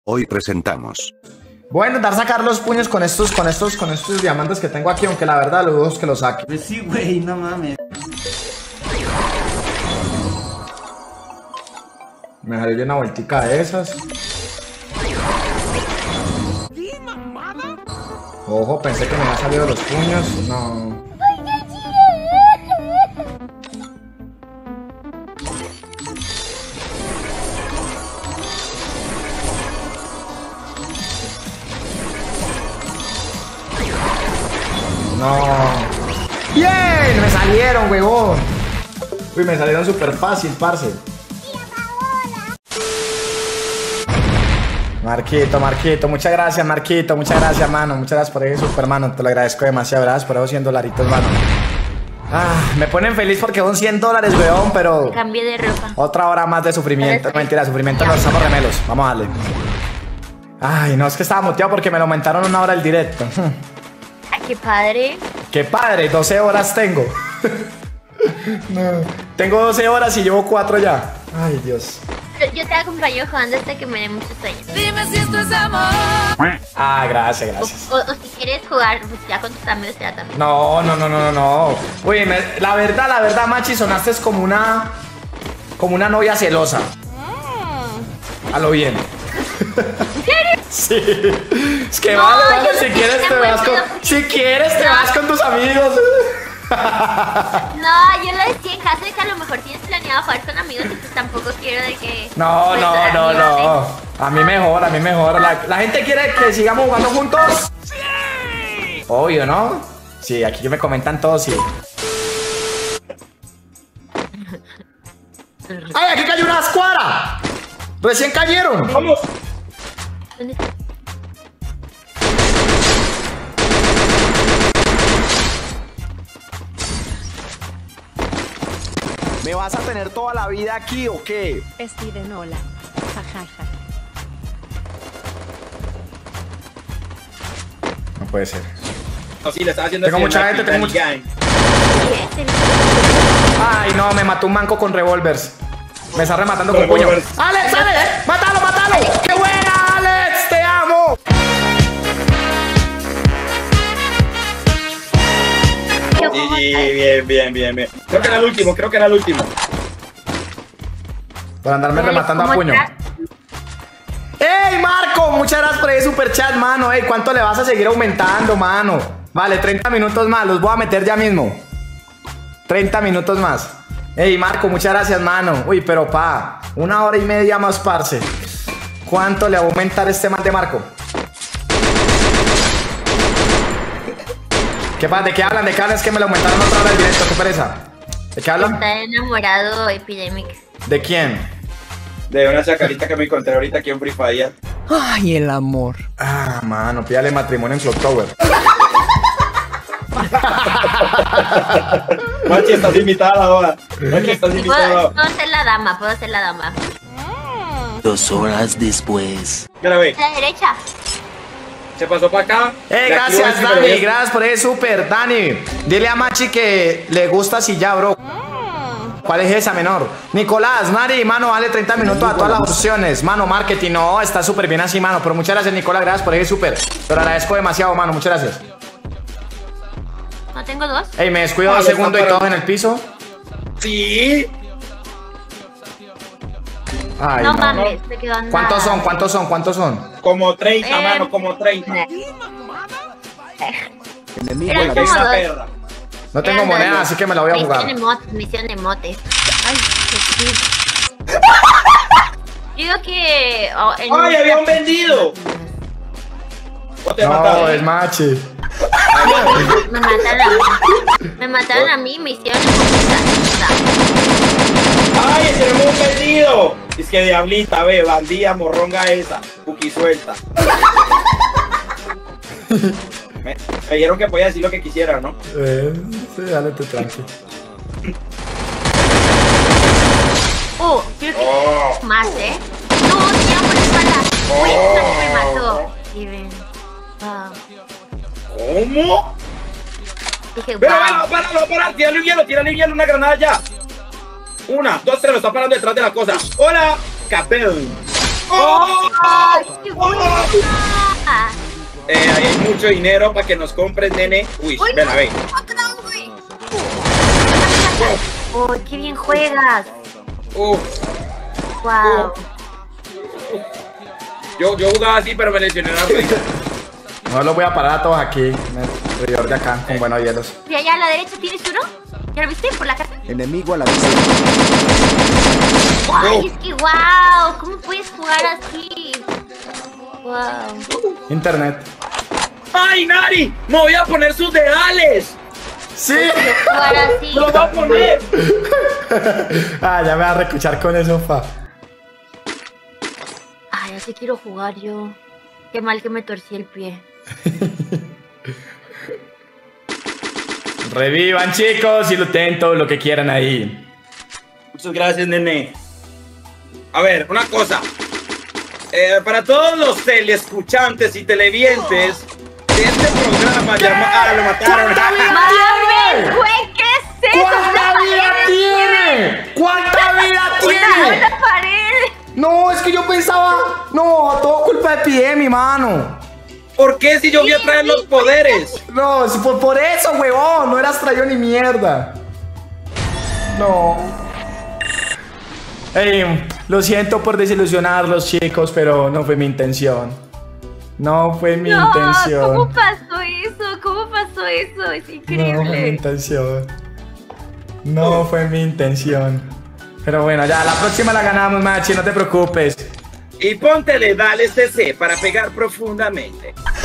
Hoy presentamos. Voy a intentar sacar los puños con estos diamantes que tengo aquí, aunque la verdad lo dudo es que los saque. Pues sí, güey, no mames. Me daré una vueltica de esas. Ojo, pensé que me habían salido los puños. No. No. ¡Bien! Me salieron, huevón. Uy, me salieron súper fácil, parce. Marquito, muchas gracias, Marquito, muchas gracias, mano, muchas gracias por ese super, mano, te lo agradezco demasiado, gracias por esos 100 dolaritos, mano. Me ponen feliz porque son 100 dólares, weón, pero... Cambié de ropa. Otra hora más de sufrimiento, no, mentira, sufrimiento no, estamos remelos, vamos a darle. Ay, no, es que estaba muteado porque me lo aumentaron una hora el directo. Ay, qué padre. Qué padre, 12 horas tengo. No, tengo 12 horas y llevo 4 ya. Ay, Dios. Yo te acompaño jugando hasta que me dé muchos sueños. Dime si esto es amor. Ah, gracias. O si quieres jugar, pues ya con tus amigos ya también. No. Uy, la verdad, Machi, sonaste como una novia celosa. A lo bien. ¿En serio? Sí. Es que No, vale, yo si no quieres te tengo vas con... miedo. Si quieres te vas con tus amigos. No, yo lo decía en caso de que a lo mejor tienes planeado jugar con amigos y pues tampoco quiero de que... No. A mí mejor. La gente quiere que sigamos jugando juntos. Sí. Obvio, ¿no? Sí, aquí me comentan todos, sí. ¡Ay, aquí cayó una escuadra! ¡Recién cayeron! ¡Vamos! ¿Dónde está? ¿Me vas a tener toda la vida aquí o qué? Steven, hola. Jajaja. No puede ser. No, sí, le estaba haciendo Tengo así mucha en la gente, tengo Titanic mucha- Gang. Ay, no, me mató un manco con revólvers. Me está rematando con puño. Revólvers. ¡Alex! ¡Mátalo! ¡Qué buena, Alex! ¡Te amo! Sí, bien. Creo que era el último. Por andarme rematando a ¿Cómo puño. estás? ¡Ey, Marco! Muchas gracias por ese super chat, mano. Ey, ¿cuánto le vas a seguir aumentando, mano? Vale, 30 minutos más. Los voy a meter ya mismo. 30 minutos más. Ey, Marco, muchas gracias, mano. Uy, pero pa, 1 hora y media más, parce. ¿Cuánto le va a aumentar este man de Marco? ¿Qué pasa? ¿De qué hablan? Es que me lo aumentaron otra hora el directo. ¿Qué pereza? ¿De qué hablan? Está enamorado Epidemic. ¿De quién? De una chacarita que me encontré ahorita aquí en Free Fire. Ay, el amor. Ah, mano, pídale matrimonio en Clock Tower. Machi, estás invitada a la boda. Machi, estás invitada a la boda. Puedo ser la dama. 2 horas después. Mira, ve, A la derecha. se pasó para acá. Gracias, Dani. Gracias por ese super, Dani. Dile a Machi que le gusta así ya, bro. ¿Cuál es esa, menor? Nicolás, Mari, mano, vale 30 minutos a todas las opciones. Mano, marketing, no, está súper bien así, mano. Pero muchas gracias, Nicolás, gracias por ese súper. Te lo agradezco demasiado, mano, muchas gracias. No tengo 2. Ey, me descuido 2 segundos y todos en el piso. Sí. Ay, No no. mames, te quedó nada. ¿Cuántos son? Como 30, mano, como 30. Eran Porque como esa 2. perra. No tengo moneda, así que me la voy a jugar. Misión de motes. Ay, qué triste. Digo que... ¡Ay, había un vendido! ¿O te No, mataron? es Machi. Me mataron a mí y me hicieron la ¡Ay, tenemos un vendido! Es que diablita, ve, bandida, morronga esa, cookie suelta. Me dijeron que podía decir lo que quisiera, ¿no? Sí, dale tú tranqui. creo que más, No, tira por la espalda. Uy, me mató. Steven. ¿Cómo? Dije, Pero, wow. para, tírale un hielo, una granada ya. 1, 2, 3, lo está parando detrás de la cosa. ¡Hola! Capel. ¡Ay, qué buena! Ahí hay mucho dinero para que nos compres, nene. Uy, Uy, ven a ver. ¡Uy, qué bien juegas! Uf, ¡Wow! yo jugaba así, pero me lesioné la rodilla. No los voy a parar a todos aquí. En el alrededor de acá, con buenos hielos. ¿Y allá a la derecha tienes uno? ¿Ya lo viste? Por la casa. Enemigo a la vista. ¡Ay, es que wow! ¿Cómo puedes jugar así? ¡Wow! Internet. ¡Ay, Nari! ¡Me voy a poner sus dedales! ¡Sí! Jugar así. ¡Me lo voy a poner! Ah, ya me va a recuchar con eso, fa. Ay, así quiero jugar yo. Qué mal que me torcí el pie. Revivan, chicos, y looten todo lo que quieran ahí. Muchas gracias, nene. A ver, una cosa. Para todos los teleescuchantes y televidentes de este programa llamado... ¡Ah, lo mataron! ¿Cuánta vida ¡Marvel, tiene? güey! ¿Qué es eso? ¿Cuánta ¡Una vida pared! tiene? ¿Cuánta vida tiene? ¡Una pared! No, es que yo pensaba... No, todo culpa de pie, mi mano. ¿Por qué si yo voy a traer los poderes? No, es por eso, huevón. No eras traído ni mierda. No. Ey, lo siento por desilusionarlos, chicos, pero no fue mi intención. No fue mi intención. ¿Cómo pasó eso? ¿Cómo pasó eso? Es No fue mi increíble. intención. No fue mi intención. Pero bueno, ya, la próxima la ganamos, Machi, no te preocupes. Y ponte dedales CC para pegar profundamente.